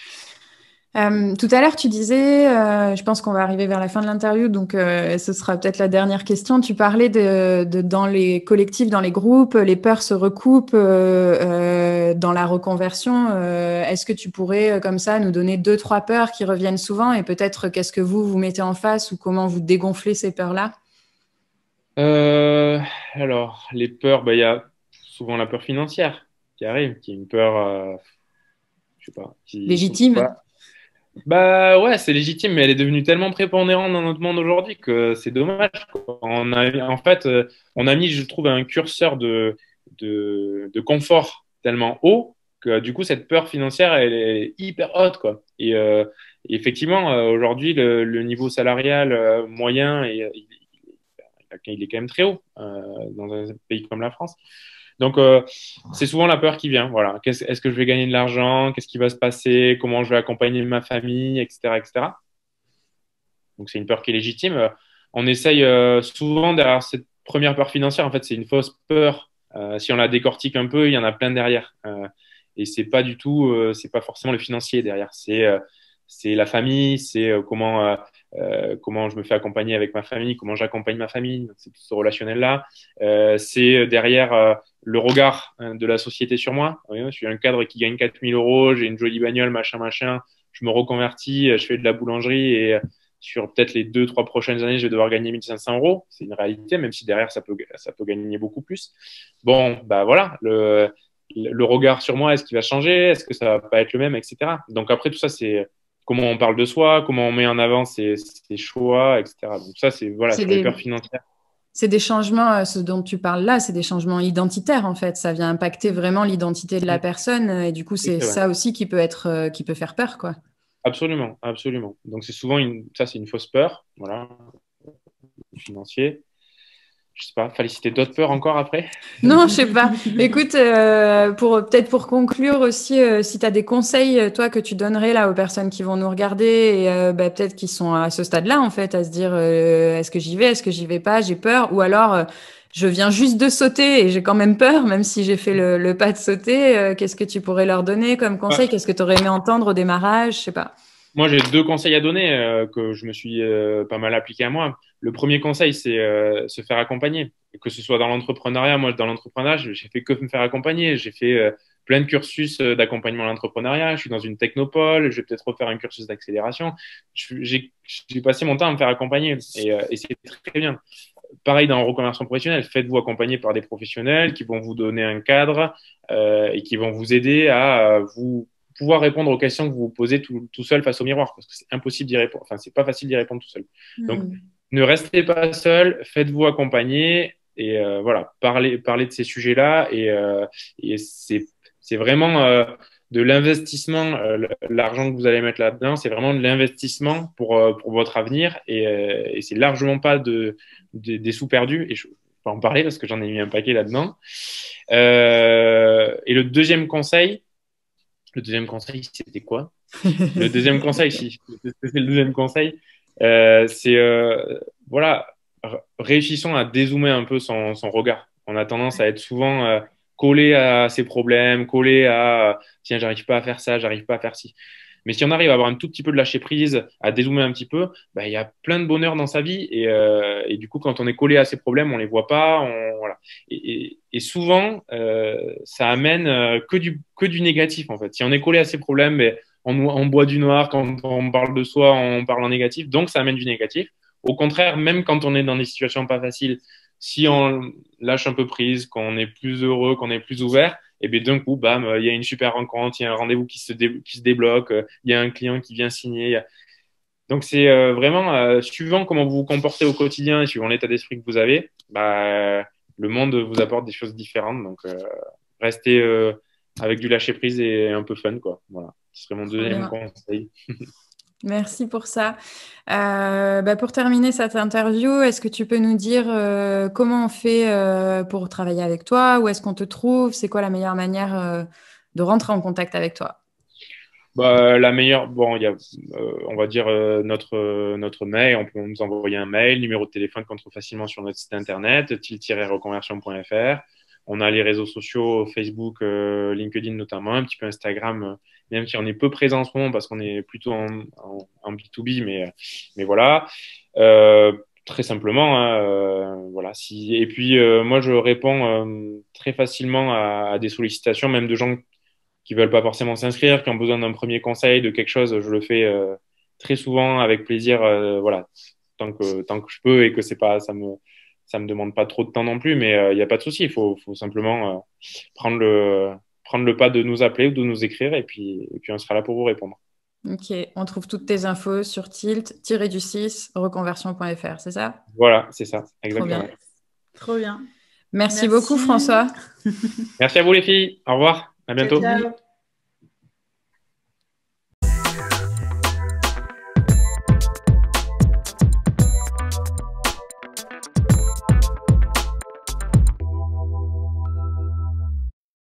Euh, tout à l'heure, tu disais, euh, je pense qu'on va arriver vers la fin de l'interview, donc euh, ce sera peut-être la dernière question. Tu parlais de, de dans les collectifs, dans les groupes, les peurs se recoupent euh, euh, dans la reconversion. Euh, est-ce que tu pourrais, euh, comme ça, nous donner deux, trois peurs qui reviennent souvent et peut-être qu'est-ce que vous, vous mettez en face ou comment vous dégonflez ces peurs-là? Euh, alors, les peurs, bah, il y a souvent la peur financière qui arrive, qui est une peur, euh, je sais pas, qui, Légitime? voilà. Bah ouais, c'est légitime, mais elle est devenue tellement prépondérante dans notre monde aujourd'hui que c'est dommage, quoi. On a, en fait, euh, on a mis, je trouve, un curseur de, de, de confort tellement haut que du coup, cette peur financière, elle est hyper haute, quoi. Et, euh, et effectivement, euh, aujourd'hui, le, le niveau salarial euh, moyen, est, il, il est quand même très haut euh, dans un pays comme la France. Donc, euh, c'est souvent la peur qui vient. Voilà. Qu'est-ce, est-ce que je vais gagner de l'argent? Qu'est-ce qui va se passer? Comment je vais accompagner ma famille, et cetera, et cetera. Donc, c'est une peur qui est légitime. On essaye euh, souvent derrière cette première peur financière. En fait, c'est une fausse peur. Euh, si on la décortique un peu, il y en a plein derrière. Euh, et c'est pas du tout, euh, c'est pas forcément le financier derrière. C'est, euh, c'est la famille, c'est euh, comment, euh, euh, comment je me fais accompagner avec ma famille, comment j'accompagne ma famille, c'est tout ce relationnel-là. Euh, c'est derrière euh, le regard hein, de la société sur moi. Oui, je suis un cadre qui gagne quatre mille euros, j'ai une jolie bagnole, machin, machin. Je me reconvertis, je fais de la boulangerie et sur peut-être les deux, trois prochaines années, je vais devoir gagner mille cinq cents euros. C'est une réalité, même si derrière, ça peut, ça peut gagner beaucoup plus. Bon, bah voilà, le, le regard sur moi, est-ce qu'il va changer? Est-ce que ça va pas être le même, et cetera. Donc après, tout ça, c'est comment on parle de soi, comment on met en avant ses, ses choix, et cetera. Donc ça, c'est voilà, sur des... les peurs financières. C'est des changements, euh, ce dont tu parles là, c'est des changements identitaires en fait. Ça vient impacter vraiment l'identité de la personne et du coup, c'est ça aussi qui peut être, euh, qui peut faire peur, quoi. Absolument, absolument. Donc c'est souvent une, ça c'est une fausse peur, voilà, financier. Je sais pas, fallait citer d'autres peurs encore après? Non, je sais pas. Écoute, euh, pour peut-être pour conclure aussi, euh, si tu as des conseils, toi, que tu donnerais là aux personnes qui vont nous regarder et euh, bah, peut-être qui sont à ce stade-là en fait, à se dire euh, est-ce que j'y vais, est-ce que j'y vais pas, j'ai peur, ou alors euh, je viens juste de sauter et j'ai quand même peur, même si j'ai fait le, le pas de sauter. Euh, qu'est-ce que tu pourrais leur donner comme conseil? Qu'est-ce que tu aurais aimé entendre au démarrage? Je sais pas. Moi, j'ai deux conseils à donner euh, que je me suis euh, pas mal appliqué à moi. Le premier conseil, c'est euh, se faire accompagner. Que ce soit dans l'entrepreneuriat, moi, dans l'entrepreneuriat, j'ai fait que me faire accompagner. J'ai fait euh, plein de cursus euh, d'accompagnement à l'entrepreneuriat. Je suis dans une technopole. Je vais peut-être refaire un cursus d'accélération. J'ai passé mon temps à me faire accompagner et, euh, et c'est très bien. Pareil dans la reconversion professionnelle. Faites-vous accompagner par des professionnels qui vont vous donner un cadre euh, et qui vont vous aider à euh, vous pouvoir répondre aux questions que vous vous posez tout, tout seul face au miroir, parce que c'est impossible d'y répondre. Enfin, c'est pas facile d'y répondre tout seul. Mmh. Donc, ne restez pas seul, faites-vous accompagner et euh, voilà, parlez, parlez de ces sujets-là et, euh, et c'est, c'est vraiment euh, de l'investissement. Euh, l'argent que vous allez mettre là-dedans, c'est vraiment de l'investissement pour, euh, pour votre avenir et, euh, et c'est largement pas de, de, des sous perdus. Et je peux en parler parce que j'en ai mis un paquet là-dedans. Euh, et le deuxième conseil, Le deuxième conseil, c'était quoi? Le deuxième conseil, si, c'est le deuxième conseil, euh, c'est euh, voilà, réussissons à dézoomer un peu son, son regard. On a tendance à être souvent euh, collé à ses problèmes, collé à tiens, j'arrive pas à faire ça, j'arrive pas à faire ci. Mais si on arrive à avoir un tout petit peu de lâcher prise, à dézoomer un petit peu, bah, il y a plein de bonheur dans sa vie. Et, euh, et du coup, quand on est collé à ses problèmes, on les voit pas. On, voilà. Et, et, et souvent, euh, ça amène euh, que, du, que du négatif, en fait. Si on est collé à ses problèmes, mais on, on boit du noir. Quand on parle de soi, on parle en négatif. Donc, ça amène du négatif. Au contraire, même quand on est dans des situations pas faciles, si on lâche un peu prise, qu'on est plus heureux, qu'on est plus ouvert, et bien d'un coup, bam, il y a une super rencontre, il y a un rendez-vous qui se, dé qui se débloque, il y a un client qui vient signer. A... Donc c'est euh, vraiment euh, suivant comment vous vous comportez au quotidien et suivant l'état d'esprit que vous avez, bah, le monde vous apporte des choses différentes. Donc euh, restez euh, avec du lâcher prise et un peu fun, quoi. Voilà, ce serait mon deuxième conseil. Merci pour ça. Euh, bah pour terminer cette interview, est-ce que tu peux nous dire euh, comment on fait euh, pour travailler avec toi? Où est-ce qu'on te trouve? C'est quoi la meilleure manière euh, de rentrer en contact avec toi? Bah, la meilleure, bon, il y a, euh, on va dire euh, notre euh, notre mail. On peut nous envoyer un mail, numéro de téléphone qu'on trouve facilement sur notre site internet, tilt tiret reconversion point f r. On a les réseaux sociaux, Facebook, euh, LinkedIn notamment, un petit peu Instagram, euh, même si on est peu présent en ce moment parce qu'on est plutôt en, en, en B deux B, mais, mais voilà. Euh, très simplement, hein, euh, voilà. Si, et puis, euh, moi, je réponds euh, très facilement à, à des sollicitations, même de gens qui veulent pas forcément s'inscrire, qui ont besoin d'un premier conseil, de quelque chose. Je le fais euh, très souvent avec plaisir, euh, voilà, tant que, tant que je peux et que c'est pas, ça me ça me demande pas trop de temps non plus, mais il euh, n'y a pas de souci. Il faut, faut simplement euh, prendre, le, prendre le pas de nous appeler ou de nous écrire et puis, et puis on sera là pour vous répondre. Ok, on trouve toutes tes infos sur tilt tiret du six reconversion point f r, c'est ça? Voilà, c'est ça, exactement. Trop bien. Trop bien. Merci, Merci beaucoup, François. Merci à vous, les filles. Au revoir. À bientôt. Ciao, ciao.